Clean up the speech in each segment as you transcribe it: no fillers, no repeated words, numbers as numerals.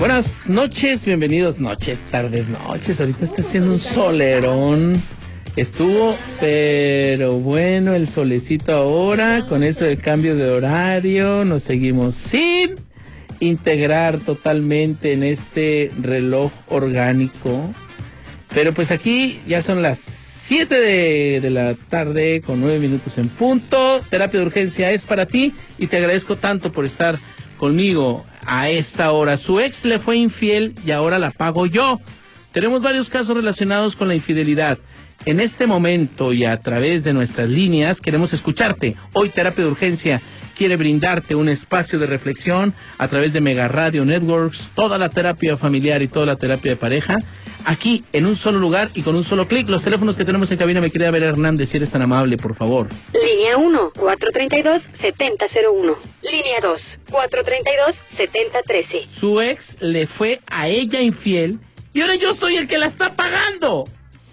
Buenas noches, bienvenidos, tardes, noches. Ahorita está haciendo un solerón. Estuvo, pero bueno, el solecito ahora, con eso de cambio de horario, nos seguimos sin integrar totalmente en este reloj orgánico. Pero pues aquí ya son las 7 de la tarde con 9 minutos en punto. Terapia de urgencia es para ti y te agradezco tanto por estar conmigo a esta hora. Su ex le fue infiel y ahora la pago yo. Tenemos varios casos relacionados con la infidelidad. En este momento y a través de nuestras líneas queremos escucharte. Hoy Terapia de Urgencia quiere brindarte un espacio de reflexión a través de Mega Radio Networks, toda la terapia familiar y toda la terapia de pareja, aquí en un solo lugar y con un solo clic. Los teléfonos que tenemos en cabina, mi querida Vera Hernández, si eres tan amable, por favor. Línea 1, 432-7001. Línea 2, 432-7013. Su ex le fue a ella infiel y ahora yo soy el que la está pagando.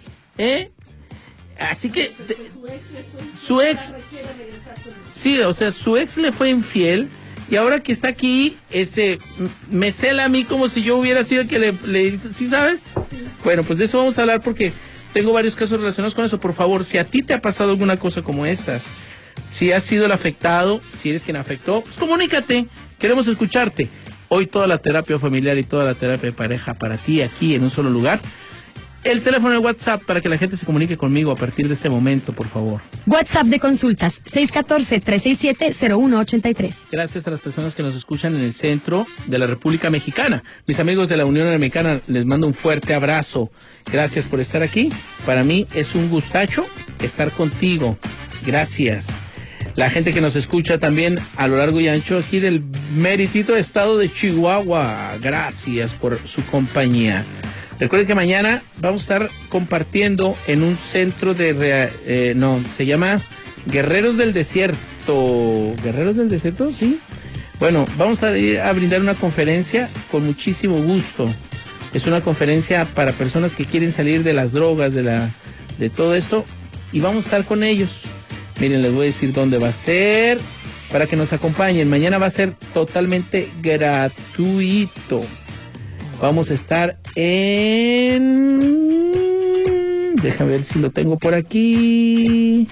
Así que su ex, sí, o sea, su ex le fue infiel y ahora que está aquí, me cela a mí como si yo hubiera sido el que le hizo, ¿sí sabes? Bueno, pues de eso vamos a hablar porque tengo varios casos relacionados con eso. Por favor, si a ti te ha pasado alguna cosa como estas, si has sido el afectado, si eres quien afectó, pues comunícate, queremos escucharte. Hoy toda la terapia familiar y toda la terapia de pareja para ti aquí en un solo lugar. El teléfono de WhatsApp para que la gente se comunique conmigo a partir de este momento, por favor. WhatsApp de consultas, 614-367-0183. Gracias a las personas que nos escuchan en el centro de la República Mexicana. Mis amigos de la Unión Americana, les mando un fuerte abrazo. Gracias por estar aquí. Para mí es un gustacho estar contigo. Gracias. La gente que nos escucha también a lo largo y ancho aquí del meritito estado de Chihuahua. Gracias por su compañía. Recuerden que mañana vamos a estar compartiendo en un centro se llama Guerreros del Desierto. ¿Guerreros del Desierto? Sí. Bueno, vamos a ir a brindar una conferencia con muchísimo gusto. Es una conferencia para personas que quieren salir de las drogas, de todo esto, y vamos a estar con ellos. Miren, les voy a decir dónde va a ser para que nos acompañen. Mañana va a ser totalmente gratuito. Vamos a estar déjame ver si lo tengo por aquí.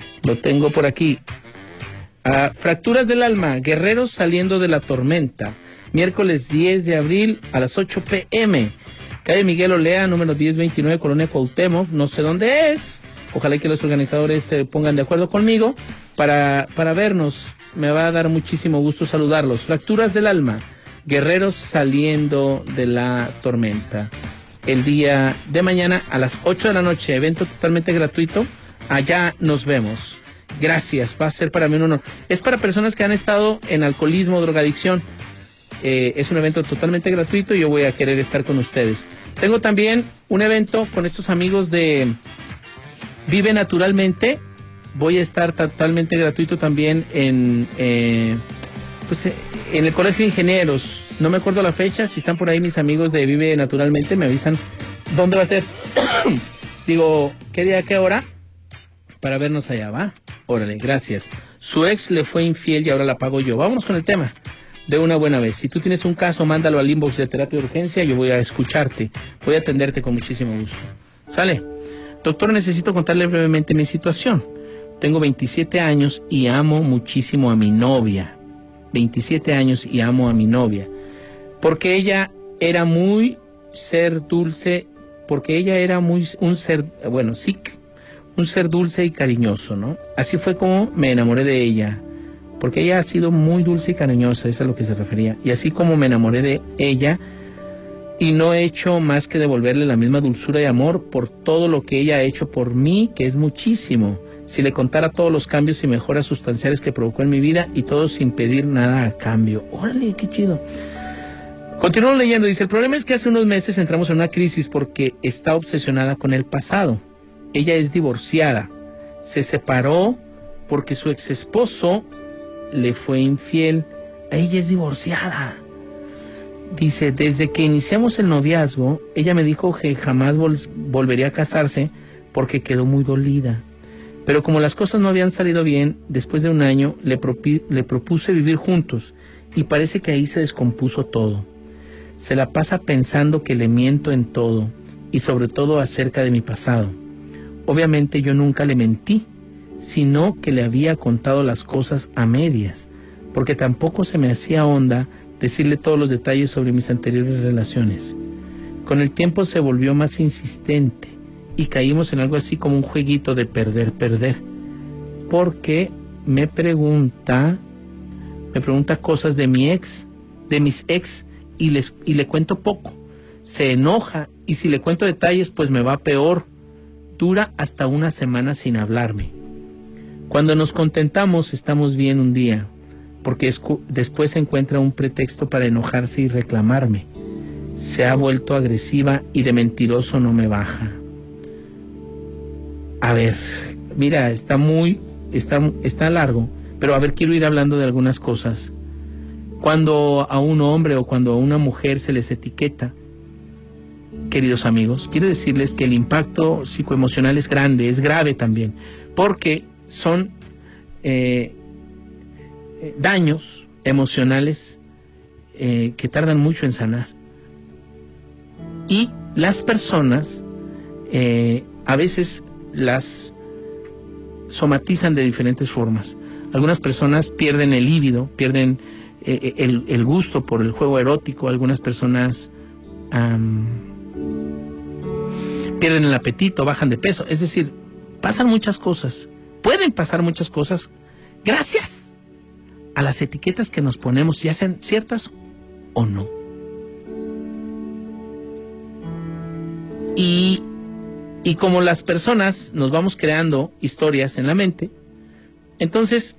Fracturas del Alma, Guerreros Saliendo de la Tormenta. Miércoles 10 de abril a las 8 p.m. Calle Miguel Olea, número 1029, Colonia Cuauhtémoc. No sé dónde es. Ojalá que los organizadores se pongan de acuerdo conmigo para vernos. Me va a dar muchísimo gusto saludarlos. Fracturas del Alma, Guerreros Saliendo de la Tormenta. El día de mañana a las 8 de la noche, evento totalmente gratuito. Allá nos vemos. Gracias, va a ser para mí un honor. Es para personas que han estado en alcoholismo, drogadicción. Es un evento totalmente gratuito y yo voy a querer estar con ustedes. Tengo también un evento con estos amigos de Vive Naturalmente. Voy a estar totalmente gratuito también en el Colegio de Ingenieros. No me acuerdo la fecha. Si están por ahí mis amigos de Vive Naturalmente, me avisan dónde va a ser. Digo, ¿qué día, qué hora? Para vernos allá, ¿va? Órale, gracias. Su ex le fue infiel y ahora la pago yo. Vámonos con el tema de una buena vez. Si tú tienes un caso, mándalo al inbox de Terapia de Urgencia. Yo voy a escucharte. Voy a atenderte con muchísimo gusto. ¿Sale? Doctor, necesito contarle brevemente mi situación. Tengo 27 años y amo muchísimo a mi novia. 27 años y amo a mi novia. Porque ella era muy ser dulce, porque ella era un ser dulce y cariñoso, ¿no? Así fue como me enamoré de ella. Porque ella ha sido muy dulce y cariñosa, eso es a lo que se refería. Y así como me enamoré de ella, y no he hecho más que devolverle la misma dulzura y amor por todo lo que ella ha hecho por mí, que es muchísimo. Si le contara todos los cambios y mejoras sustanciales que provocó en mi vida y todo sin pedir nada a cambio. Órale, qué chido. Continúo leyendo, dice, el problema es que hace unos meses entramos en una crisis porque está obsesionada con el pasado. Ella es divorciada. Se separó porque su ex esposo le fue infiel. Ella es divorciada. Dice, desde que iniciamos el noviazgo, ella me dijo que jamás volvería a casarse porque quedó muy dolida. Pero como las cosas no habían salido bien, después de un año le propuse vivir juntos y parece que ahí se descompuso todo. Se la pasa pensando que le miento en todo y sobre todo acerca de mi pasado. Obviamente yo nunca le mentí, sino que le había contado las cosas a medias, porque tampoco se me hacía onda decirle todos los detalles sobre mis anteriores relaciones. Con el tiempo se volvió más insistente y caímos en algo así como un jueguito de perder, porque me pregunta cosas de mis ex y le cuento poco. Se enoja y si le cuento detalles pues me va peor. Dura hasta una semana sin hablarme. Cuando nos contentamos estamos bien un día, porque después encuentra un pretexto para enojarse y reclamarme. Se ha vuelto agresiva y de mentiroso no me baja. A ver, mira, está largo, pero a ver, quiero ir hablando de algunas cosas. Cuando a un hombre o cuando a una mujer se les etiqueta, queridos amigos, quiero decirles que el impacto psicoemocional es grande, es grave también, porque son daños emocionales que tardan mucho en sanar. Y las personas a veces las somatizan de diferentes formas. Algunas personas pierden el líbido, pierden el gusto por el juego erótico. Algunas personas pierden el apetito, bajan de peso. Es decir, pasan muchas cosas. Pueden pasar muchas cosas gracias a las etiquetas que nos ponemos, ya sean ciertas o no. Y como las personas nos vamos creando historias en la mente, entonces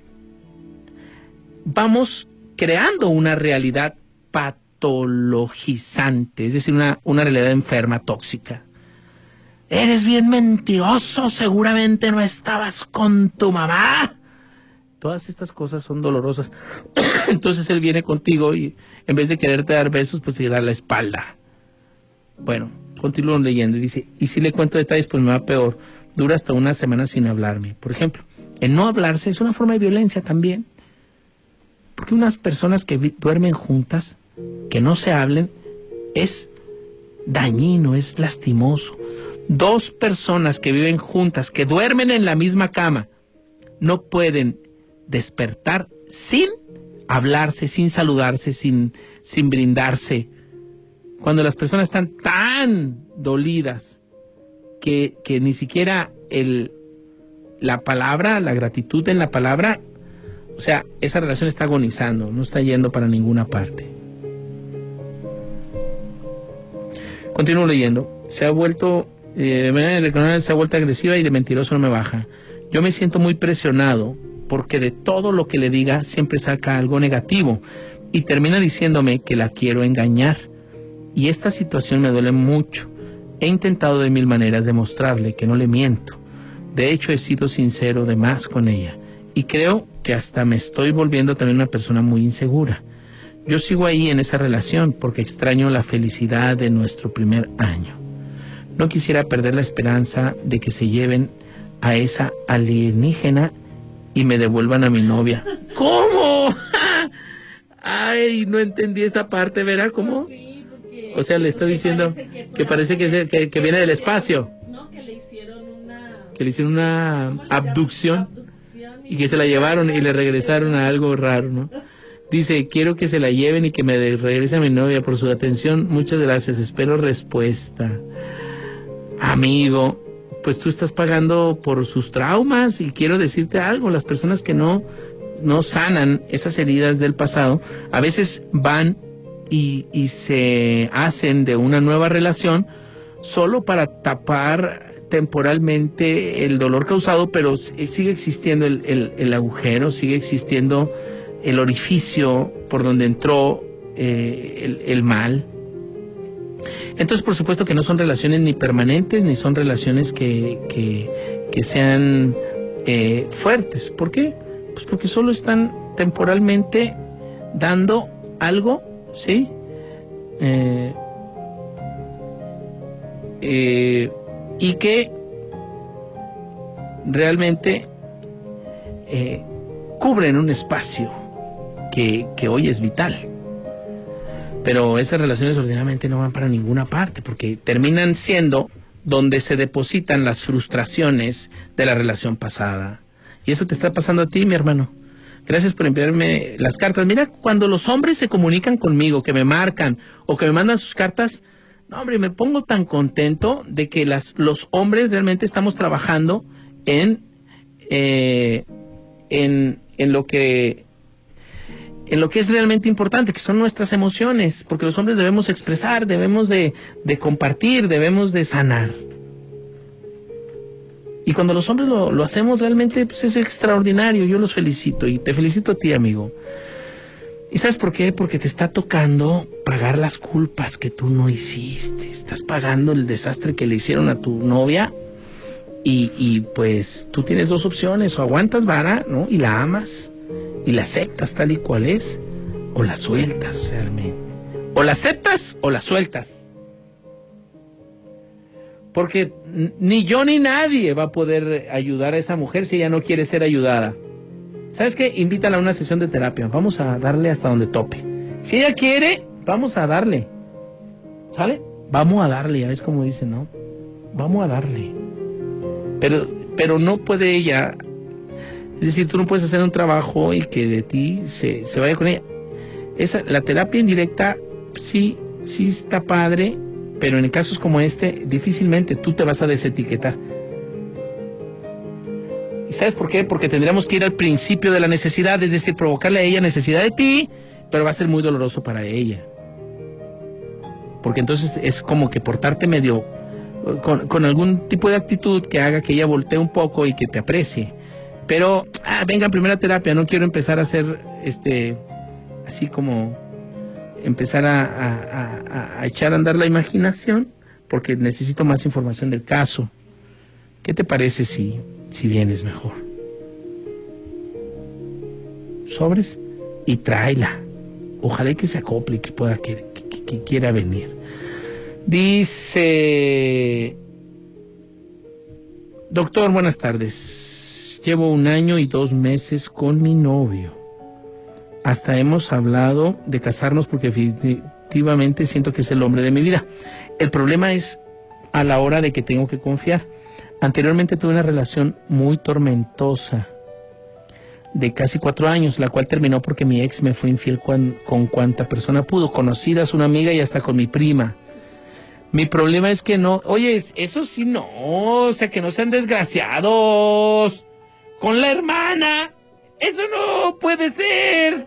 vamos creando una realidad patologizante, es decir, una realidad enferma, tóxica. Eres bien mentiroso, seguramente no estabas con tu mamá. Todas estas cosas son dolorosas. Entonces él viene contigo y en vez de quererte dar besos, pues te da la espalda. Bueno, continúo leyendo y dice, y si le cuento detalles, pues me va peor. Dura hasta una semana sin hablarme. Por ejemplo, el no hablarse es una forma de violencia también. Porque unas personas que duermen juntas, que no se hablen, es dañino, es lastimoso. Dos personas que viven juntas, que duermen en la misma cama, no pueden despertar sin hablarse, sin saludarse, sin brindarse. Cuando las personas están tan dolidas que ni siquiera la palabra, la gratitud en la palabra, o sea, esa relación está agonizando, no está yendo para ninguna parte. Continúo leyendo. Se ha vuelto agresiva y de mentiroso no me baja. Yo me siento muy presionado porque de todo lo que le diga siempre saca algo negativo y termina diciéndome que la quiero engañar. Y esta situación me duele mucho. He intentado de mil maneras demostrarle que no le miento. De hecho, he sido sincero de más con ella. Y creo que hasta me estoy volviendo también una persona muy insegura. Yo sigo ahí en esa relación porque extraño la felicidad de nuestro primer año. No quisiera perder la esperanza de que se lleven a esa alienígena y me devuelvan a mi novia. ¿Cómo? Ay, no entendí esa parte, ¿verdad? ¿Cómo? O sea, le está diciendo que parece que viene del espacio. No, que le hicieron una abducción y que se la llevaron y le regresaron a algo raro, ¿no? Dice, quiero que se la lleven y que me regrese a mi novia por su atención. Muchas gracias, espero respuesta. Amigo, pues tú estás pagando por sus traumas y quiero decirte algo, las personas que no sanan esas heridas del pasado, a veces van y se hacen de una nueva relación solo para tapar temporalmente el dolor causado, pero sigue existiendo el agujero, sigue existiendo el orificio por donde entró el mal. Entonces, por supuesto que no son relaciones ni permanentes, ni son relaciones que sean fuertes. ¿Por qué? Pues porque solo están temporalmente dando algo, ¿sí? Y que realmente cubren un espacio que hoy es vital. Pero esas relaciones ordinariamente no van para ninguna parte, porque terminan siendo donde se depositan las frustraciones de la relación pasada. Y eso te está pasando a ti, mi hermano. Gracias por enviarme las cartas. Mira, cuando los hombres se comunican conmigo, que me marcan o que me mandan sus cartas, no, hombre, me pongo tan contento de que los hombres realmente estamos trabajando en lo que es realmente importante, que son nuestras emociones, porque los hombres debemos expresar, debemos de compartir, debemos de sanar. Y cuando los hombres lo hacemos realmente, pues es extraordinario. Yo los felicito y te felicito a ti, amigo. ¿Y sabes por qué? Porque te está tocando pagar las culpas que tú no hiciste. Estás pagando el desastre que le hicieron a tu novia y pues tú tienes dos opciones: o aguantas vara, ¿no? Y la amas y la aceptas tal y cual es, o la sueltas realmente. O la aceptas o la sueltas. Porque ni yo ni nadie va a poder ayudar a esa mujer si ella no quiere ser ayudada. ¿Sabes qué? Invítala a una sesión de terapia. Vamos a darle hasta donde tope. Si ella quiere, vamos a darle. ¿Sale? Vamos a darle, ya ves cómo dicen, ¿no? Vamos a darle. Pero no puede ella. Es decir, tú no puedes hacer un trabajo y que de ti se vaya con ella. La terapia indirecta sí está padre, pero en casos como este, difícilmente tú te vas a desetiquetar. ¿Y sabes por qué? Porque tendríamos que ir al principio de la necesidad, es decir, provocarle a ella necesidad de ti, pero va a ser muy doloroso para ella. Porque entonces es como que portarte medio, con algún tipo de actitud que haga que ella voltee un poco y que te aprecie. Pero, venga, primera terapia, no quiero empezar a hacer, así como empezar a echar a andar la imaginación, porque necesito más información del caso. ¿Qué te parece si vienes mejor? Sobres y tráela. Ojalá que se acople y que pueda, que quiera venir. Dice: doctor, buenas tardes. Llevo 1 año y 2 meses con mi novio. Hasta hemos hablado de casarnos porque definitivamente siento que es el hombre de mi vida. El problema es a la hora de que tengo que confiar. Anteriormente tuve una relación muy tormentosa de casi 4 años, la cual terminó porque mi ex me fue infiel con cuanta persona pudo, conocidas, una amiga y hasta con mi prima. Mi problema es que no, oye, eso sí no, o sea, que no sean desgraciados con la hermana, eso no puede ser.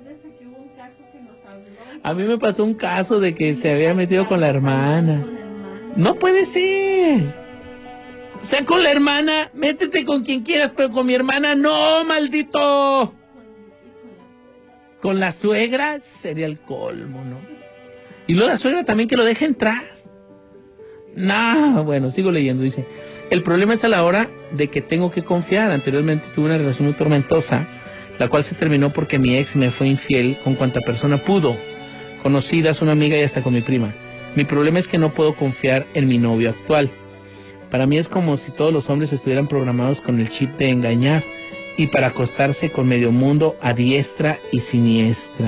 A mí me pasó un caso de que se había metido con la hermana. No puede ser. O sea, con la hermana, métete con quien quieras, pero con mi hermana no, maldito. Con la suegra sería el colmo, ¿no? Y luego la suegra también que lo deje entrar. No, bueno, sigo leyendo, dice: el problema es a la hora de que tengo que confiar. Anteriormente tuve una relación muy tormentosa, la cual se terminó porque mi ex me fue infiel con cuanta persona pudo, conocidas, una amiga y hasta con mi prima. Mi problema es que no puedo confiar en mi novio actual. Para mí es como si todos los hombres estuvieran programados con el chip de engañar y para acostarse con medio mundo a diestra y siniestra.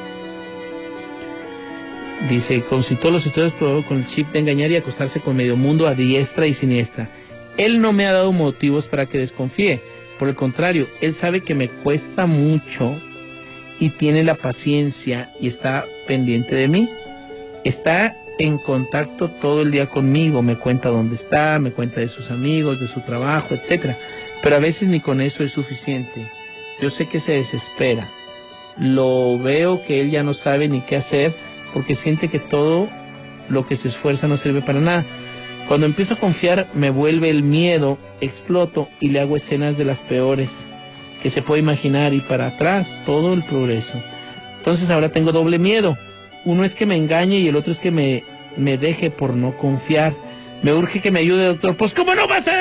Dice, como si todos los estuvieran programados con el chip de engañar y acostarse con medio mundo a diestra y siniestra. Él no me ha dado motivos para que desconfíe. Por el contrario, él sabe que me cuesta mucho y tiene la paciencia y está pendiente de mí. Está en contacto todo el día conmigo, me cuenta dónde está, me cuenta de sus amigos, de su trabajo, etcétera. Pero a veces ni con eso es suficiente. Yo sé que se desespera. Lo veo que él ya no sabe ni qué hacer porque siente que todo lo que se esfuerza no sirve para nada. Cuando empiezo a confiar me vuelve el miedo, exploto y le hago escenas de las peores que se puede imaginar y para atrás todo el progreso. Entonces ahora tengo doble miedo. Uno es que me engañe y el otro es que me deje por no confiar. Me urge que me ayude, doctor. Pues ¿cómo no vas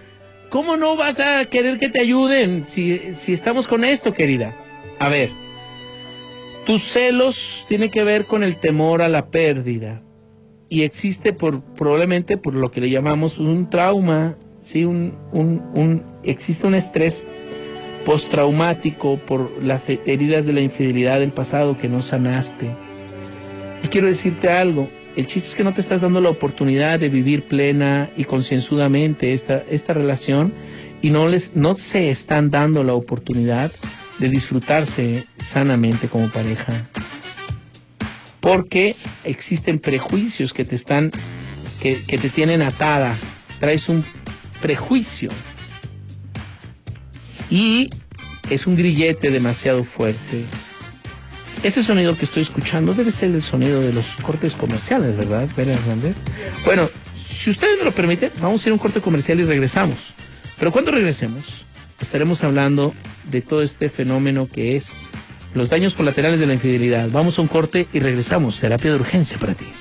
a querer que te ayuden si estamos con esto, querida? A ver, tus celos tienen que ver con el temor a la pérdida y existe probablemente por lo que le llamamos un trauma, ¿sí? Existe un estrés postraumático por las heridas de la infidelidad del pasado que no sanaste. Y quiero decirte algo, el chiste es que no te estás dando la oportunidad de vivir plena y concienzudamente esta relación, y no se están dando la oportunidad de disfrutarse sanamente como pareja. Porque existen prejuicios que te tienen atada. Traes un prejuicio. Y es un grillete demasiado fuerte. Ese sonido que estoy escuchando debe ser el sonido de los cortes comerciales, ¿verdad, Vera Hernández? Bueno, si ustedes me lo permiten, vamos a ir a un corte comercial y regresamos. Pero cuando regresemos, estaremos hablando de todo este fenómeno que es los daños colaterales de la infidelidad. Vamos a un corte y regresamos. Terapia de urgencia para ti.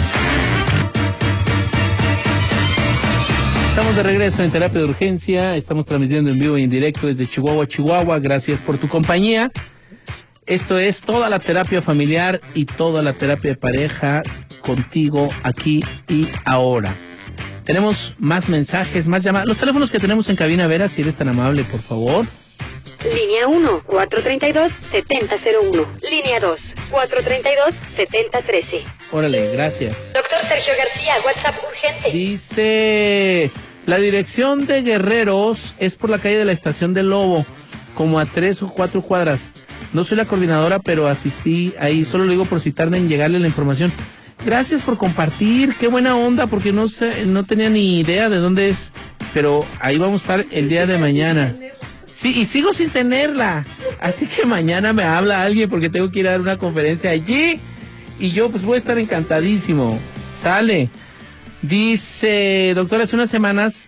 Estamos de regreso en Terapia de Urgencia. Estamos transmitiendo en vivo y en directo desde Chihuahua, Chihuahua. Gracias por tu compañía. Esto es toda la terapia familiar y toda la terapia de pareja contigo aquí y ahora. Tenemos más mensajes, más llamadas. Los teléfonos que tenemos en cabina, Vera, si eres tan amable, por favor. Línea 1, 432-7001. Línea 2, 432-7013. Órale, gracias. Doctor Sergio García, WhatsApp urgente. Dice, la dirección de Guerreros es por la calle de la Estación del Lobo, como a 3 o 4 cuadras. No soy la coordinadora, pero asistí ahí. Solo lo digo por si tarda en llegarle la información. Gracias por compartir. Qué buena onda, porque no tenía ni idea de dónde es. Pero ahí vamos a estar el día de mañana. Sí, y sigo sin tenerla. Así que mañana me habla alguien porque tengo que ir a dar una conferencia allí. Y yo pues voy a estar encantadísimo. Sale. Dice, doctor, hace unas semanas,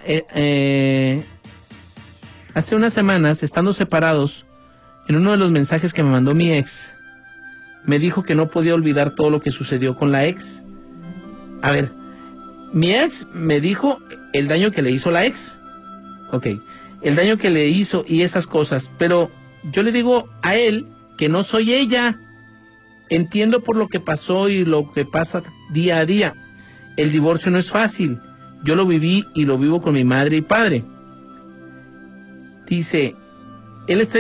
estando separados, en uno de los mensajes que me mandó mi ex, me dijo que no podía olvidar todo lo que sucedió con la ex. A ver, mi ex me dijo el daño que le hizo la ex. Ok, el daño que le hizo y esas cosas. Pero yo le digo a él que no soy ella. Entiendo por lo que pasó y lo que pasa día a día. El divorcio no es fácil. Yo lo viví y lo vivo con mi madre y padre. Dice, él está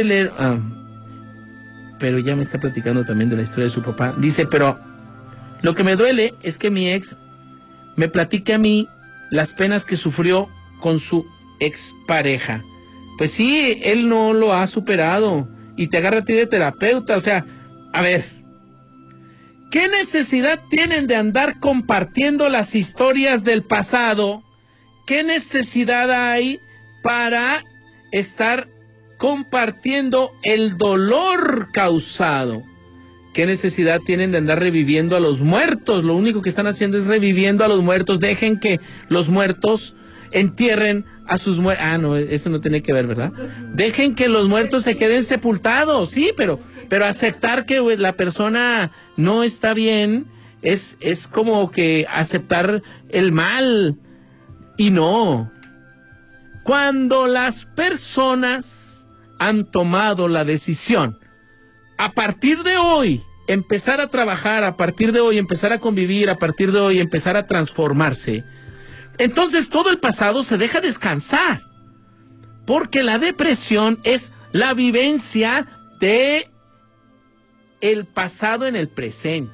pero ya me está platicando también de la historia de su papá. Dice, pero lo que me duele es que mi ex me platique a mí las penas que sufrió con su expareja. Pues sí, él no lo ha superado y te agarra a ti de terapeuta. O sea, a ver, ¿qué necesidad tienen de andar compartiendo las historias del pasado? ¿Qué necesidad hay para estar compartiendo el dolor causado? ¿Qué necesidad tienen de andar reviviendo a los muertos? Lo único que están haciendo es reviviendo a los muertos. Dejen que los muertos entierren a sus muertos. Ah, no, eso no tiene que ver, ¿verdad? Dejen que los muertos se queden sepultados, sí, pero aceptar que la persona no está bien es como que aceptar el mal. Y no. Cuando las personas han tomado la decisión, a partir de hoy, empezar a trabajar, a partir de hoy, empezar a convivir, a partir de hoy, empezar a transformarse, entonces todo el pasado se deja descansar, porque la depresión es la vivencia de el pasado en el presente.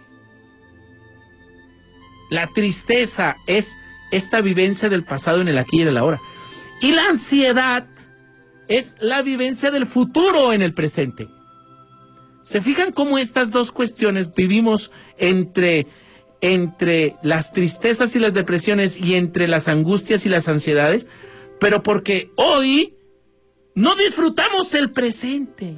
La tristeza es esta vivencia del pasado en el aquí y en el ahora. Y la ansiedad es la vivencia del futuro en el presente. ¿Se fijan cómo estas dos cuestiones vivimos entre las tristezas y las depresiones y entre las angustias y las ansiedades? Pero porque hoy no disfrutamos el presente.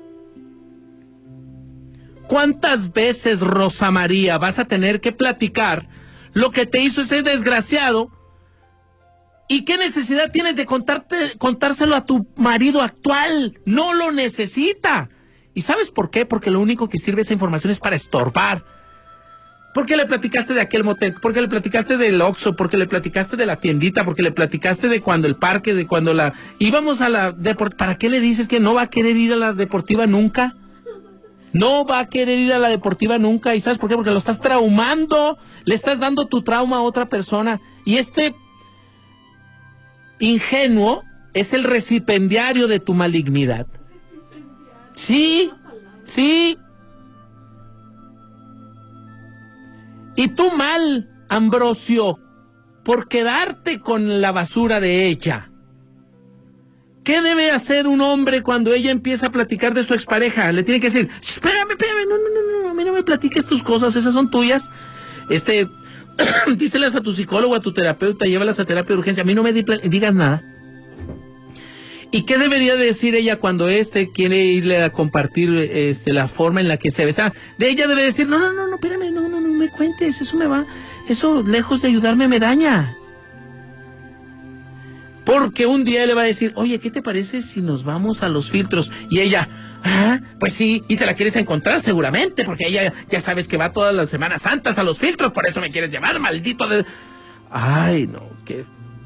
¿Cuántas veces, Rosa María, vas a tener que platicar lo que te hizo ese desgraciado? ¿Y qué necesidad tienes de contárselo a tu marido actual? No lo necesita. ¿Y sabes por qué? Porque lo único que sirve esa información es para estorbar. Porque le platicaste de aquel motel, porque le platicaste del Oxxo, porque le platicaste de la tiendita, porque le platicaste de cuando el parque, de cuando íbamos a la deportiva. ¿Para qué le dices que no va a querer ir a la deportiva nunca? No va a querer ir a la deportiva nunca. ¿Y sabes por qué? Porque lo estás traumando. Le estás dando tu trauma a otra persona. Y este ingenuo es el recipendiario de tu malignidad. Sí, sí. Y tú mal, Ambrosio, por quedarte con la basura de ella. ¿Qué debe hacer un hombre cuando ella empieza a platicar de su expareja? Le tiene que decir, espérame, no, a mí no me platiques tus cosas, esas son tuyas. Díselas a tu psicólogo, a tu terapeuta, llévalas a terapia de urgencia, a mí no me digas nada. ¿Y qué debería decir ella cuando quiere irle a compartir la forma en la que se besa? De ella debe decir, no, espérame, no me cuentes, eso lejos de ayudarme me daña. Porque un día le va a decir, oye, ¿qué te parece si nos vamos a los filtros? Y ella, pues sí, y te la quieres encontrar seguramente, porque ella ya sabes que va todas las Semanas Santas a los filtros, por eso me quieres llevar, maldito de... Ay, no, qué...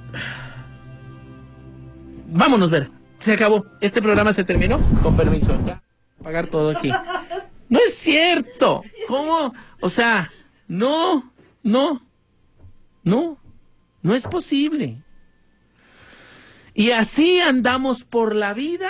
Vámonos, Ver. Se acabó. Este programa se terminó. Con permiso. Ya. Pagar todo aquí. No es cierto. ¿Cómo? O sea, no es posible. Y así andamos por la vida.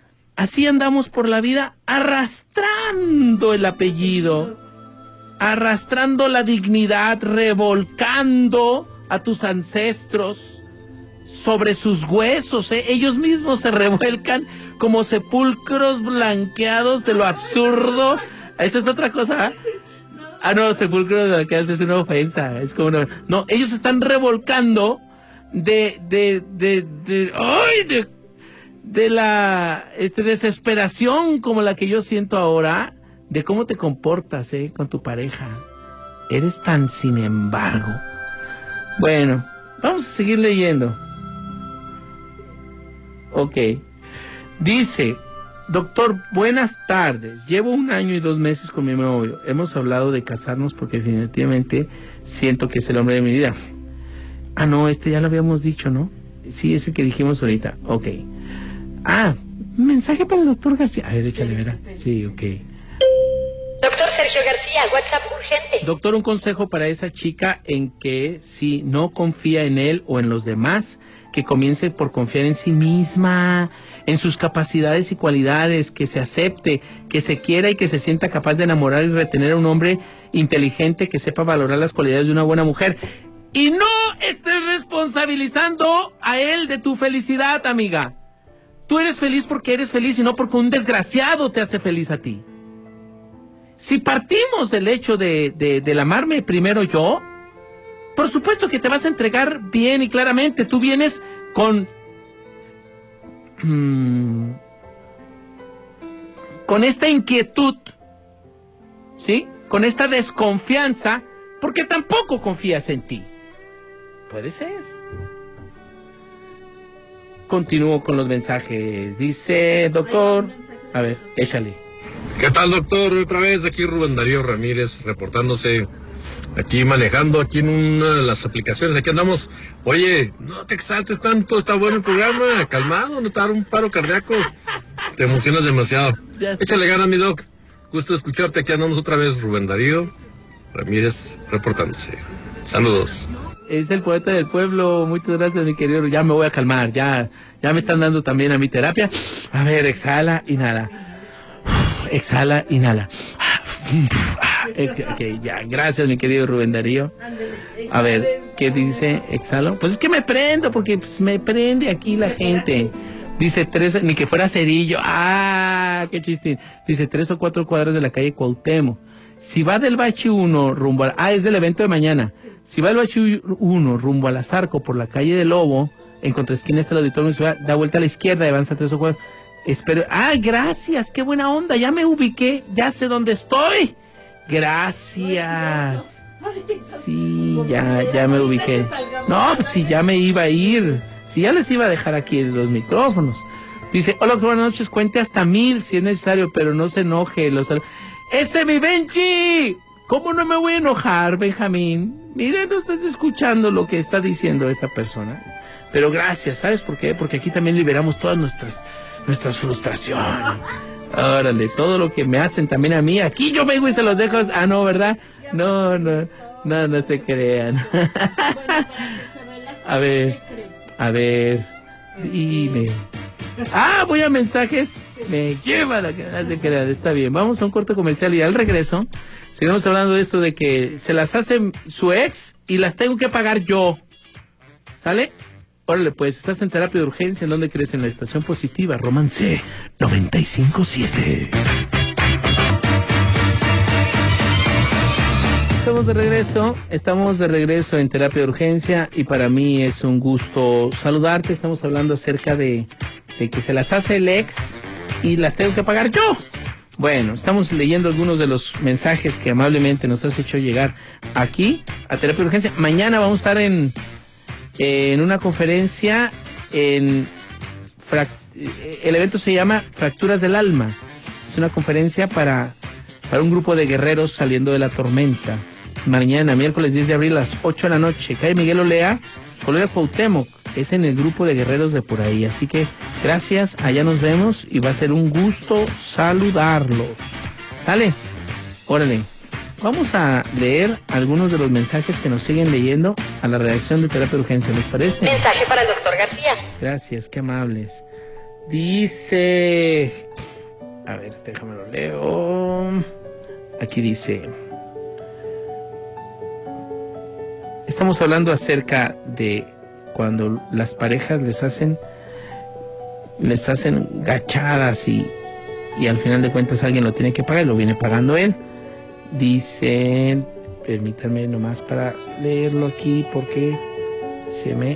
Arrastrando el apellido. Arrastrando la dignidad. Revolcando a tus ancestros sobre sus huesos, ellos mismos se revuelcan como sepulcros blanqueados de lo absurdo. Esa es otra cosa. No, sepulcros blanqueados es una ofensa, es como no, ellos están revolcando de la desesperación como la que yo siento ahora de cómo te comportas con tu pareja. Eres tan sin embargo. Bueno, vamos a seguir leyendo. Ok. Dice, doctor, buenas tardes. Llevo 1 año y 2 meses con mi novio. Hemos hablado de casarnos porque definitivamente siento que es el hombre de mi vida. No, ya lo habíamos dicho, ¿no? Sí, es el que dijimos ahorita. Ok. Mensaje para el doctor García. A ver, échale, ¿verdad? Sí, ok. Doctor Sergio García, WhatsApp urgente. Doctor, un consejo para esa chica en que si no confía en él o en los demás, que comience por confiar en sí misma, en sus capacidades y cualidades, que se acepte, que se quiera y que se sienta capaz de enamorar y retener a un hombre inteligente que sepa valorar las cualidades de una buena mujer. Y no estés responsabilizando a él de tu felicidad, amiga. Tú eres feliz porque eres feliz y no porque un desgraciado te hace feliz a ti. Si partimos del hecho del amarme primero yo, por supuesto que te vas a entregar bien y claramente. Tú vienes con esta inquietud, ¿sí? Con esta desconfianza, porque tampoco confías en ti. Puede ser. Continúo con los mensajes. Dice, doctor, a ver, échale. ¿Qué tal, doctor? Otra vez aquí Rubén Darío Ramírez reportándose, aquí manejando aquí en una de las aplicaciones. Aquí andamos. Oye, no te exaltes tanto, está bueno el programa, calmado, no te da un paro cardíaco, te emocionas demasiado. Échale ganas, mi doc. Gusto escucharte, aquí andamos otra vez, Rubén Darío Ramírez reportándose. Saludos. Es el poeta del pueblo. Muchas gracias, mi querido. Ya me voy a calmar, ya me están dando también a mi terapia. A ver, exhala, inhala. Exhala, inhala. Ok, ya, gracias, mi querido Rubén Darío. A ver, ¿qué dice? Exhalo. Pues es que me prendo, porque me prende aquí la gente. Dice 3, ni que fuera cerillo. Qué chistín. Dice 3 o 4 cuadras de la calle Cuauhtémoc. Si va del Bachi 1 rumbo a... es del evento de mañana. Si va del Bachi 1 rumbo a la Zarco por la calle de Lobo, en contraesquina está el auditorio, da vuelta a la izquierda y avanza 3 o 4. Espero... gracias, qué buena onda, ya me ubiqué, ya sé dónde estoy. Gracias. Sí, ya me ubiqué. No, pues sí, ya me iba a ir. Sí, ya les iba a dejar aquí los micrófonos. Dice, hola, buenas noches, cuente hasta 1000 si es necesario, pero no se enoje. ¡Ese mi Benji! ¿Cómo no me voy a enojar, Benjamín? Mire, no estás escuchando lo que está diciendo esta persona. Pero gracias, ¿sabes por qué? Porque aquí también liberamos todas nuestras frustraciones. Órale, todo lo que me hacen también a mí, aquí yo vengo y se los dejo. No, ¿verdad? No se crean. A ver, dime. Voy a mensajes. Me lleva la que hace crear. Está bien, vamos a un corte comercial y al regreso seguimos hablando de esto de que se las hace su ex y las tengo que pagar yo. ¿Sale? Órale, pues, estás en terapia de urgencia. ¿En dónde crees? En la estación positiva, Romance 95.7. Estamos de regreso en terapia de urgencia y para mí es un gusto saludarte. Estamos hablando acerca de que se las hace el ex y las tengo que pagar yo. Bueno, estamos leyendo algunos de los mensajes que amablemente nos has hecho llegar aquí a terapia de urgencia. Mañana vamos a estar en una conferencia el evento se llama Fracturas del Alma. Es una conferencia para un grupo de guerreros saliendo de la tormenta. Mañana, miércoles 10 de abril a las 8 de la noche. Calle Miguel Olea, Colonia Cuauhtémoc. Es en el grupo de guerreros de por ahí. Así que gracias, allá nos vemos y va a ser un gusto saludarlos. ¿Sale? Órale. Vamos a leer algunos de los mensajes que nos siguen leyendo a la redacción de Terapia de Urgencia, ¿les parece? Mensaje para el doctor García. Gracias, qué amables. Dice... A ver, déjame lo leo. Aquí dice... Estamos hablando acerca de cuando las parejas les hacen gachadas y al final de cuentas alguien lo tiene que pagar y lo viene pagando él. Dice, permítanme nomás para leerlo aquí porque se me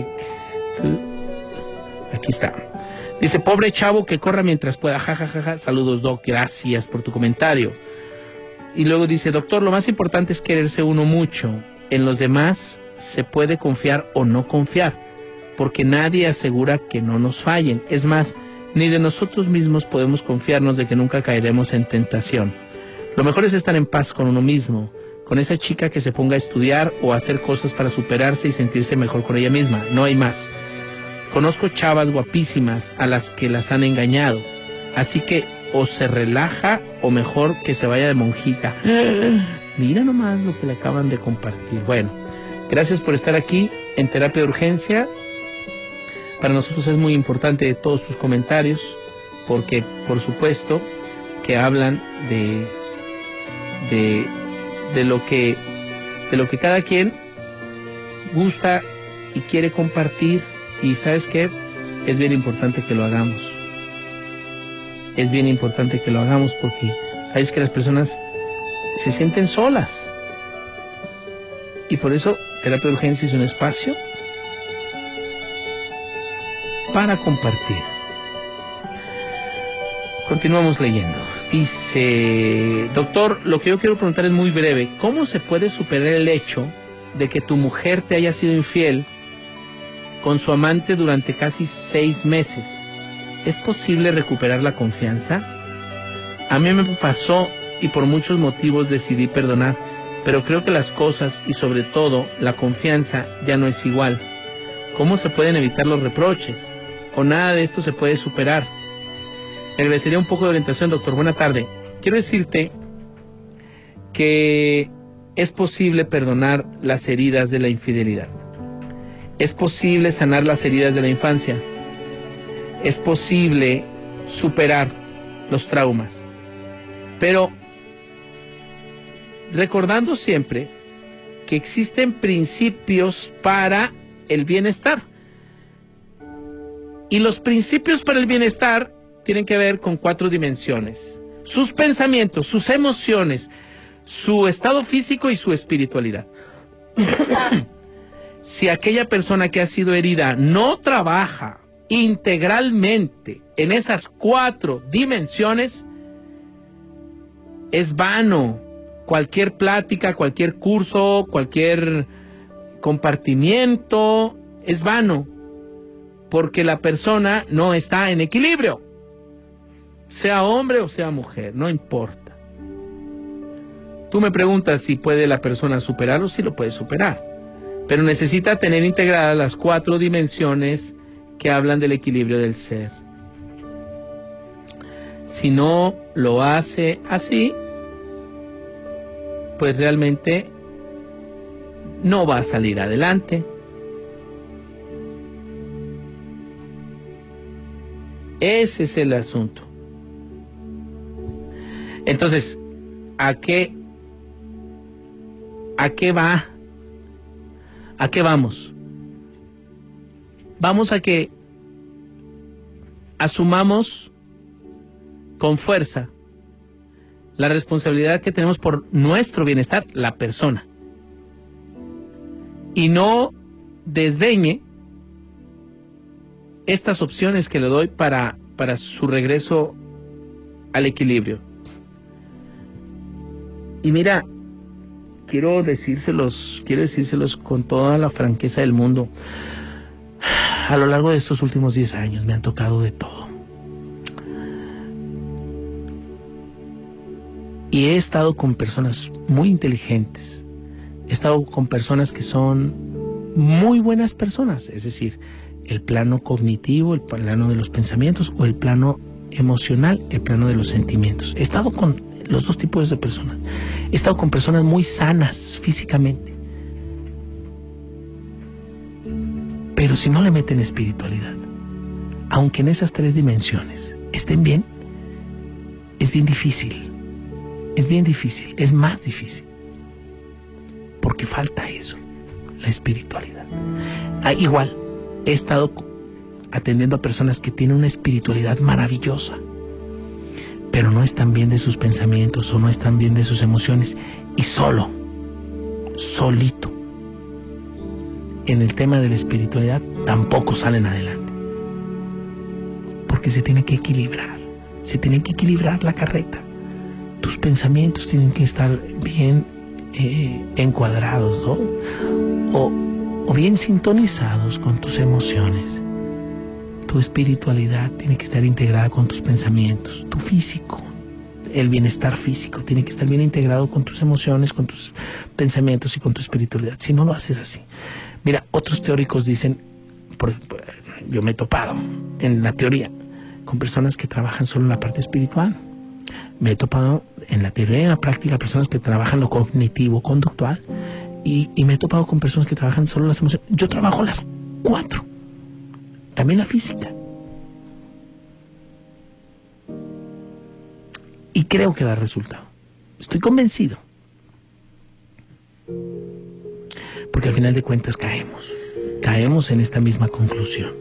aquí está. Dice, pobre chavo que corra mientras pueda, jajajaja. Saludos, Doc, gracias por tu comentario. Y luego dice, doctor, lo más importante es quererse uno mucho. En los demás se puede confiar o no confiar, porque nadie asegura que no nos fallen. Es más, ni de nosotros mismos podemos confiarnos de que nunca caeremos en tentación. Lo mejor es estar en paz con uno mismo, con esa chica que se ponga a estudiar o a hacer cosas para superarse y sentirse mejor con ella misma. No hay más. Conozco chavas guapísimas a las que las han engañado, así que o se relaja o mejor que se vaya de monjita. Mira nomás lo que le acaban de compartir. Bueno, gracias por estar aquí en Terapia de Urgencia. Para nosotros es muy importante todos tus comentarios, porque por supuesto que hablan de lo que cada quien gusta y quiere compartir. Y ¿sabes qué? Es bien importante que lo hagamos. Es bien importante que lo hagamos porque hay que las personas se sienten solas. Y por eso Terapia de Urgencia es un espacio para compartir. Continuamos leyendo. Dice, doctor, lo que yo quiero preguntar es muy breve. ¿Cómo se puede superar el hecho de que tu mujer te haya sido infiel con su amante durante casi 6 meses? ¿Es posible recuperar la confianza? A mí me pasó y por muchos motivos decidí perdonar, pero creo que las cosas y sobre todo la confianza ya no es igual. ¿Cómo se pueden evitar los reproches? ¿O nada de esto se puede superar? Le agradecería un poco de orientación, doctor. Buena tarde. Quiero decirte que es posible perdonar las heridas de la infidelidad. Es posible sanar las heridas de la infancia. Es posible superar los traumas. Pero recordando siempre que existen principios para el bienestar. Y los principios para el bienestar tienen que ver con 4 dimensiones. Sus pensamientos, sus emociones, su estado físico y su espiritualidad. Si aquella persona que ha sido herida no trabaja integralmente en esas 4 dimensiones, es vano cualquier plática, cualquier curso, cualquier compartimiento, es vano, porque la persona no está en equilibrio, sea hombre o sea mujer, no importa. Tú me preguntas si puede la persona superarlo, sí lo puede superar, pero necesita tener integradas las 4 dimensiones que hablan del equilibrio del ser. Si no lo hace así, pues realmente no va a salir adelante. Ese es el asunto. Entonces, ¿a qué va? ¿A qué vamos? Vamos a que asumamos con fuerza la responsabilidad que tenemos por nuestro bienestar, la persona, y no desdeñe estas opciones que le doy para su regreso al equilibrio. Y mira, quiero decírselos con toda la franqueza del mundo. A lo largo de estos últimos 10 años me han tocado de todo. Y he estado con personas muy inteligentes. He estado con personas que son muy buenas personas. Es decir, el plano cognitivo, el plano de los pensamientos, o el plano emocional, el plano de los sentimientos. He estado con los dos tipos de personas. He estado con personas muy sanas físicamente. Pero si no le meten espiritualidad, aunque en esas 3 dimensiones estén bien, es bien difícil. Es bien difícil, es más difícil. Porque falta eso, la espiritualidad. Igual, he estado atendiendo a personas que tienen una espiritualidad maravillosa, pero no están bien de sus pensamientos o no están bien de sus emociones, y solito, en el tema de la espiritualidad tampoco salen adelante, porque se tiene que equilibrar la carreta. Tus pensamientos tienen que estar bien encuadrados, ¿no? O bien sintonizados con tus emociones. Tu espiritualidad tiene que estar integrada con tus pensamientos. Tu físico, el bienestar físico, tiene que estar bien integrado con tus emociones, con tus pensamientos y con tu espiritualidad. Si no lo haces así. Mira, otros teóricos dicen, yo me he topado en la teoría con personas que trabajan solo en la parte espiritual. Me he topado en la teoría y en la práctica personas que trabajan lo cognitivo, conductual, y me he topado con personas que trabajan solo las emociones. Yo trabajo las 4, también la física. Y creo que da resultado. Estoy convencido. Porque al final de cuentas caemos en esta misma conclusión.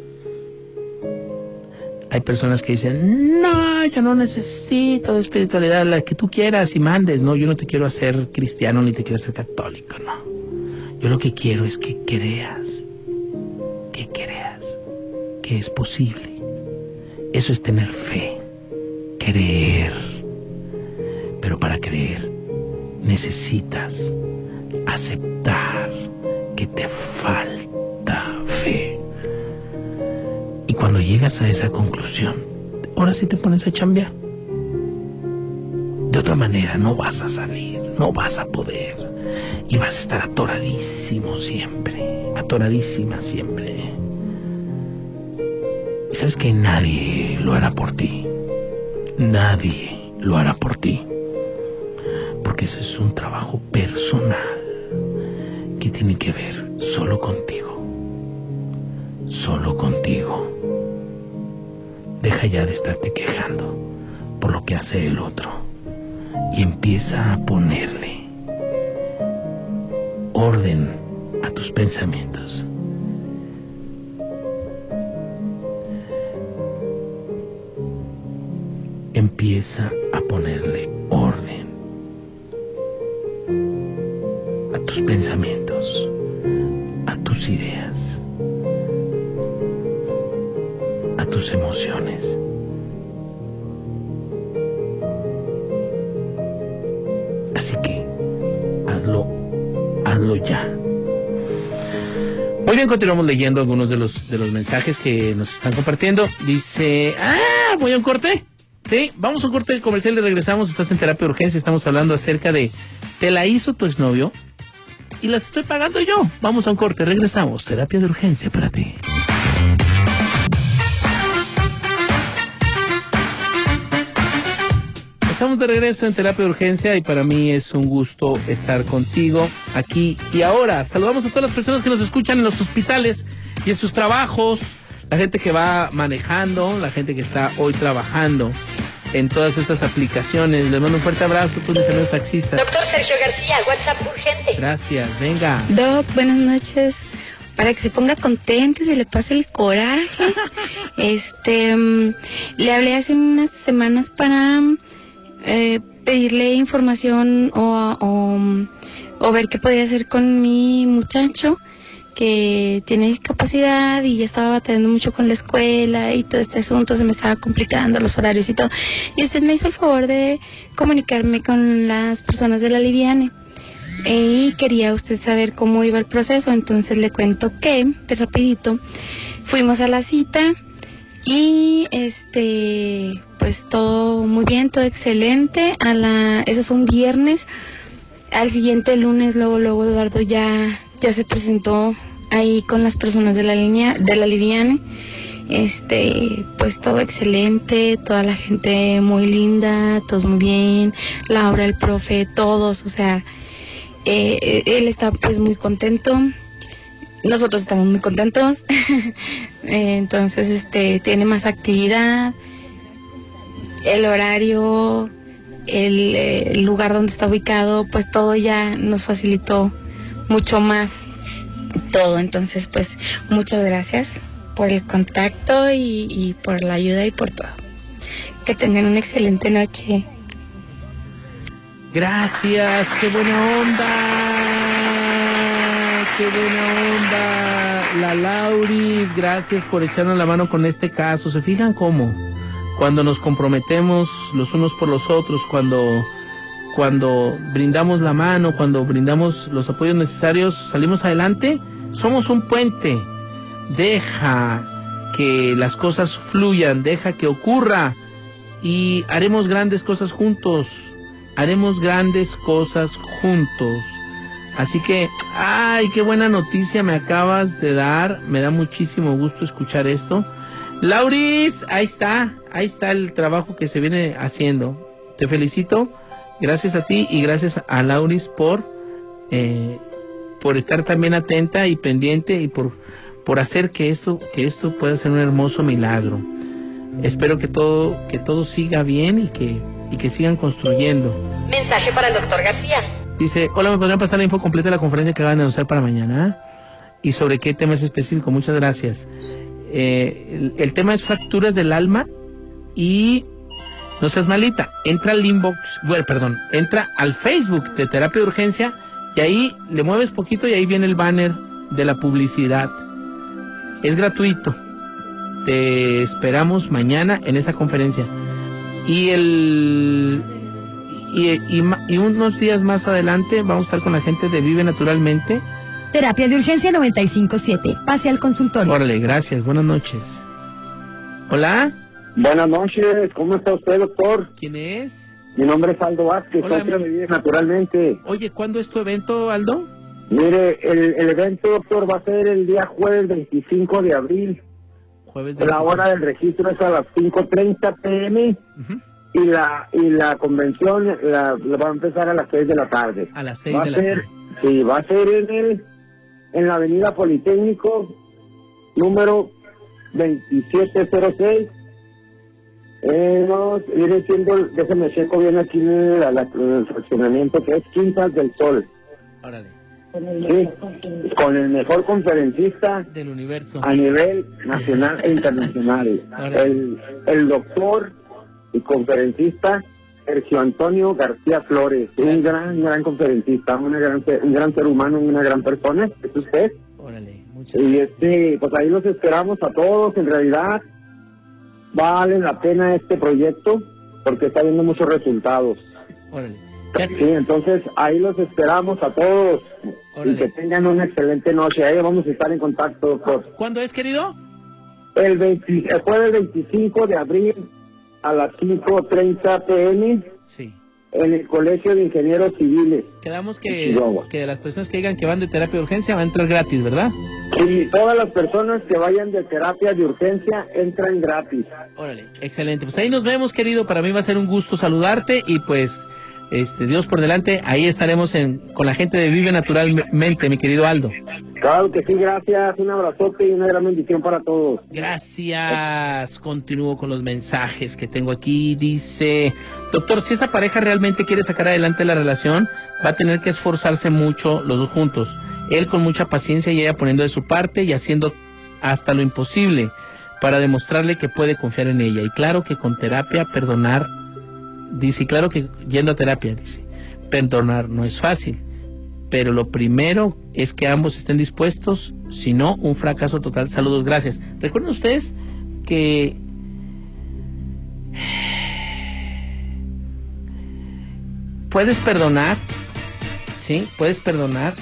Hay personas que dicen, no, yo no necesito de espiritualidad, la que tú quieras y mandes. No, yo no te quiero hacer cristiano ni te quiero hacer católico, no. Yo lo que quiero es que creas que es posible. Eso es tener fe, creer. Pero para creer necesitas aceptar que te falta fe. Y cuando llegas a esa conclusión, ahora sí te pones a chambear. De otra manera no vas a salir, no vas a poder. Y vas a estar atoradísimo siempre, atoradísima siempre. Y sabes que nadie lo hará por ti. Nadie lo hará por ti. Porque ese es un trabajo personal que tiene que ver solo contigo. Solo contigo. Deja ya de estarte quejando por lo que hace el otro y empieza a ponerle orden a tus pensamientos. Empieza a ponerle orden a tus pensamientos, a tus ideas, a tus emociones. Así que hazlo ya. Muy bien, continuamos leyendo algunos de los mensajes que nos están compartiendo. Dice, voy a un corte. Sí, vamos a un corte comercial y regresamos. Estás en Terapia de Urgencia. Estamos hablando acerca de, ¿te la hizo tu exnovio? Y las estoy pagando yo. Vamos a un corte, regresamos. Terapia de Urgencia para ti. Estamos de regreso en Terapia de Urgencia y para mí es un gusto estar contigo aquí y ahora. Saludamos a todas las personas que nos escuchan en los hospitales y en sus trabajos. la gente que va manejando, la gente que está hoy trabajando en todas estas aplicaciones. Les mando un fuerte abrazo, todos mis amigos taxistas. Doctor Sergio García, WhatsApp urgente. Gracias, venga. Doc, buenas noches. Para que se ponga contento y se le pase el coraje. Le hablé hace unas semanas para pedirle información o ver qué podía hacer con mi muchacho que tiene discapacidad y ya estaba batallando mucho con la escuela y todo este asunto, se me estaba complicando los horarios y todo. Y usted me hizo el favor de comunicarme con las personas de la Liviane. Y quería usted saber cómo iba el proceso, entonces le cuento que, de rapidito, fuimos a la cita y pues todo muy bien, todo excelente. Eso fue un viernes. Al siguiente lunes, luego Eduardo ya se presentó ahí con las personas de la Liviane. Pues todo excelente, toda la gente muy linda, todos muy bien, Laura, el profe, todos, o sea, él está pues muy contento, nosotros estamos muy contentos. Entonces tiene más actividad, el horario, el lugar donde está ubicado, pues todo ya nos facilitó mucho más todo. Entonces pues muchas gracias por el contacto y por la ayuda y por todo. Que tengan una excelente noche. Gracias, qué buena onda, la Lauris, gracias por echarnos la mano con este caso. ¿Se fijan cómo? Cuando nos comprometemos los unos por los otros, cuando brindamos la mano, cuando brindamos los apoyos necesarios, salimos adelante, somos un puente. Deja que las cosas fluyan, deja que ocurra y haremos grandes cosas juntos. Así que, ay, qué buena noticia me acabas de dar. Me da muchísimo gusto escuchar esto. Lauris, ahí está el trabajo que se viene haciendo. Te felicito, gracias a ti y gracias a Lauris por estar también atenta y pendiente y por hacer que esto pueda ser un hermoso milagro. Espero que todo siga bien y que sigan construyendo. Mensaje para el doctor García. Dice, hola, ¿me podrían pasar la info completa de la conferencia que acaban de anunciar para mañana? ¿Y sobre qué tema es específico? Muchas gracias. El tema es fracturas del alma y no seas malita. Entra al Facebook de Terapia de Urgencia y ahí le mueves poquito y ahí viene el banner de la publicidad. Es gratuito. Te esperamos mañana en esa conferencia. Y unos días más adelante vamos a estar con la gente de Vive Naturalmente. Terapia de Urgencia 95.7. Pase al consultorio. Órale, gracias. Buenas noches. Hola. Buenas noches. ¿Cómo está usted, doctor? ¿Quién es? Mi nombre es Aldo Vázquez. Hola, soy de Vive Naturalmente. Oye, ¿cuándo es tu evento, Aldo? Mire, el evento, doctor, va a ser el día jueves 25 de abril. Jueves La hora del registro es a las 5:30 p.m. Y la convención la va a empezar a las 6 de la tarde. A las 6 de la tarde. Sí, va a ser en la avenida Politécnico, número 2706. Viene siendo, déjame checo bien aquí el fraccionamiento, que es Quintas del Sol. Órale. Sí, con el mejor conferencista del universo a nivel nacional e internacional. El doctor y conferencista Sergio Antonio García Flores. Un gran conferencista, un gran ser humano, una gran persona, es usted. Órale, muchas gracias. Y pues ahí los esperamos a todos. En realidad vale la pena este proyecto porque está viendo muchos resultados. Órale. Sí, entonces ahí los esperamos a todos. Órale. Y que tengan una excelente noche. Ahí vamos a estar en contacto, doctor. ¿Cuándo es, querido? El jueves 25 de abril a las 5:30 p.m. Sí. En el Colegio de Ingenieros Civiles. Quedamos que de las personas que digan que van de terapia de urgencia van a entrar gratis, ¿verdad? Sí, todas las personas que vayan de terapia de urgencia entran gratis. Órale, excelente. Pues ahí nos vemos, querido. Para mí va a ser un gusto saludarte y pues Dios por delante, ahí estaremos con la gente de Vive Naturalmente, mi querido Aldo. Claro que sí, gracias. Un abrazote y una gran bendición para todos. Gracias. Continúo con los mensajes que tengo aquí. Dice, doctor, si esa pareja realmente quiere sacar adelante la relación, va a tener que esforzarse mucho los dos juntos. Él con mucha paciencia y ella poniendo de su parte y haciendo hasta lo imposible para demostrarle que puede confiar en ella. Y claro que con terapia, perdonar, dice, y claro que yendo a terapia, dice, perdonar no es fácil. Pero lo primero es que ambos estén dispuestos, si no, un fracaso total. Saludos, gracias. Recuerden ustedes que puedes perdonar, ¿sí? Puedes perdonar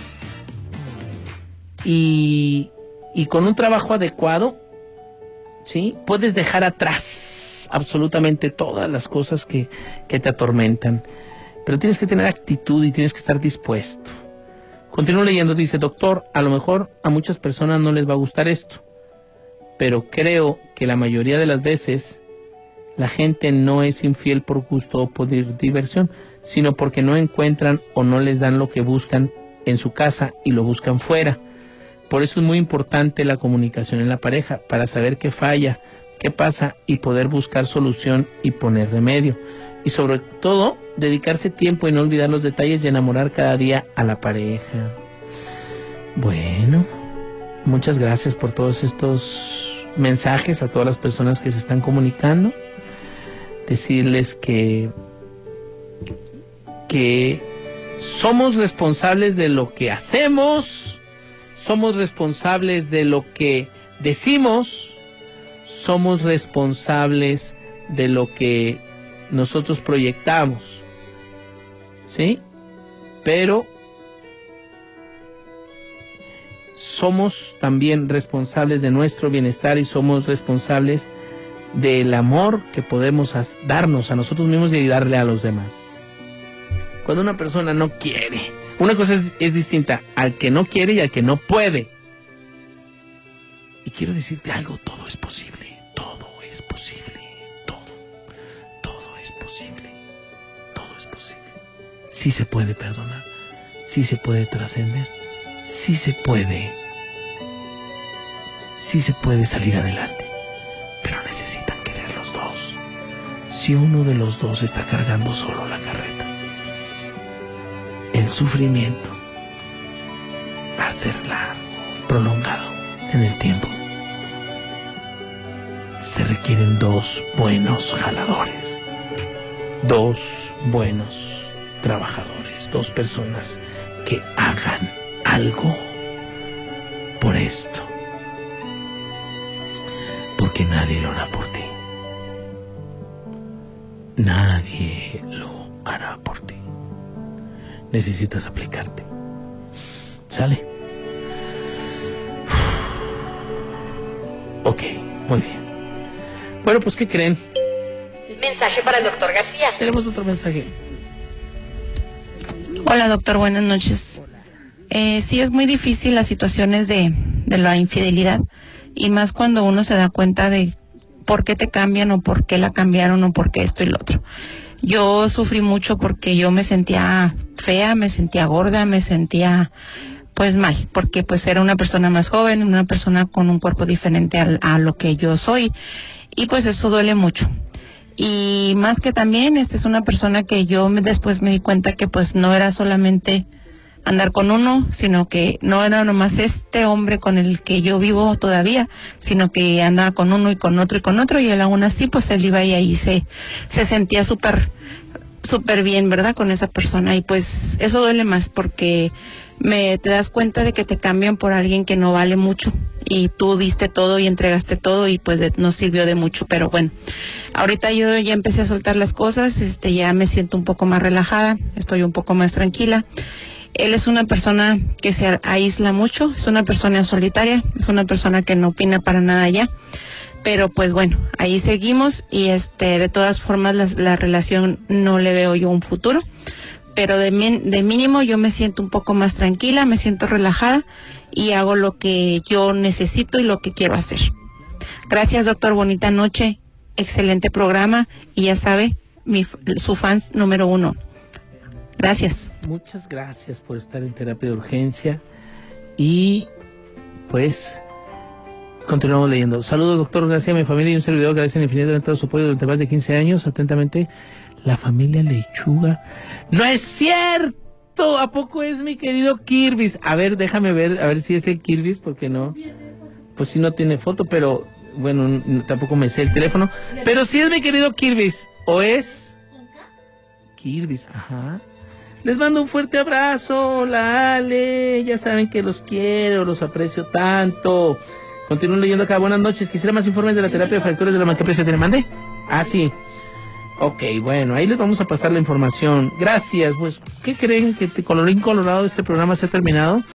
y con un trabajo adecuado, ¿sí? Puedes dejar atrás absolutamente todas las cosas que te atormentan. Pero tienes que tener actitud y tienes que estar dispuesto. Continúo leyendo, dice, doctor, a lo mejor a muchas personas no les va a gustar esto, pero creo que la mayoría de las veces la gente no es infiel por gusto o por diversión, sino porque no encuentran o no les dan lo que buscan en su casa y lo buscan fuera. Por eso es muy importante la comunicación en la pareja, para saber qué falla, qué pasa y poder buscar solución y poner remedio. Y sobre todo, dedicarse tiempo y no olvidar los detalles y enamorar cada día a la pareja. Bueno, muchas gracias por todos estos mensajes a todas las personas que se están comunicando. Decirles que somos responsables de lo que hacemos, somos responsables de lo que decimos, somos responsables de lo que nosotros proyectamos, ¿sí? Pero somos también responsables de nuestro bienestar y somos responsables del amor que podemos darnos a nosotros mismos y darle a los demás. Cuando una persona no quiere, una cosa es distinta al que no quiere y al que no puede. Y quiero decirte algo, todo es posible, todo es posible. Sí se puede perdonar, sí se puede trascender, sí se puede salir adelante, pero necesitan querer los dos. Si uno de los dos está cargando solo la carreta, el sufrimiento va a ser largo, prolongado en el tiempo. Se requieren dos buenos jaladores, dos buenos trabajadores, dos personas que hagan algo por esto, porque nadie lo hará por ti, nadie lo hará por ti. Necesitas aplicarte. ¿Sale? Ok, muy bien. Bueno, pues ¿qué creen? Mensaje para el doctor García. Tenemos otro mensaje. Hola doctor, buenas noches. Sí, es muy difícil las situaciones de la infidelidad, y más cuando uno se da cuenta de por qué te cambian o por qué la cambiaron o por qué esto y lo otro. Yo sufrí mucho porque yo me sentía fea, me sentía gorda, me sentía pues mal, porque pues era una persona más joven, una persona con un cuerpo diferente a lo que yo soy, y pues eso duele mucho. Y más que también, esta es una persona que yo después me di cuenta que pues no era solamente andar con uno, sino que no era nomás este hombre con el que yo vivo todavía, sino que andaba con uno y con otro, y él aún así pues él iba y ahí se sentía súper bien, ¿verdad? Con esa persona, y pues eso duele más porque te das cuenta de que te cambian por alguien que no vale mucho, y tú diste todo y entregaste todo y pues no sirvió de mucho. Pero bueno, ahorita yo ya empecé a soltar las cosas, ya me siento un poco más relajada, estoy un poco más tranquila. Él es una persona que se aísla mucho, es una persona solitaria, es una persona que no opina para nada ya. Pero pues bueno, ahí seguimos, y de todas formas la relación no le veo yo un futuro. Pero de mínimo yo me siento un poco más tranquila, me siento relajada y hago lo que yo necesito y lo que quiero hacer. Gracias, doctor, bonita noche, excelente programa, y ya sabe, su fans número 1. Gracias. Muchas gracias por estar en terapia de urgencia, y pues continuamos leyendo. Saludos, doctor García, mi familia y un servidor que agradecen infinitamente todo su apoyo durante más de 15 años. Atentamente, la familia Lechuga. ¡No es cierto! ¿A poco es mi querido Kirvis? A ver, déjame ver, a ver si es el Kirvis, porque no. Pues sí, no tiene foto, pero bueno, tampoco me sé el teléfono. Pero sí es mi querido Kirvis. ¿O es? Kirvis, ajá. Les mando un fuerte abrazo, la Ale. Ya saben que los quiero, los aprecio tanto. Continúo leyendo acá. Buenas noches. Quisiera más informes de la terapia de fracturas de la mano. ¿Qué precio te le mandé? Ah, sí. Ok, bueno, ahí les vamos a pasar la información. Gracias. Pues, ¿qué creen? Que colorín colorado este programa se ha terminado.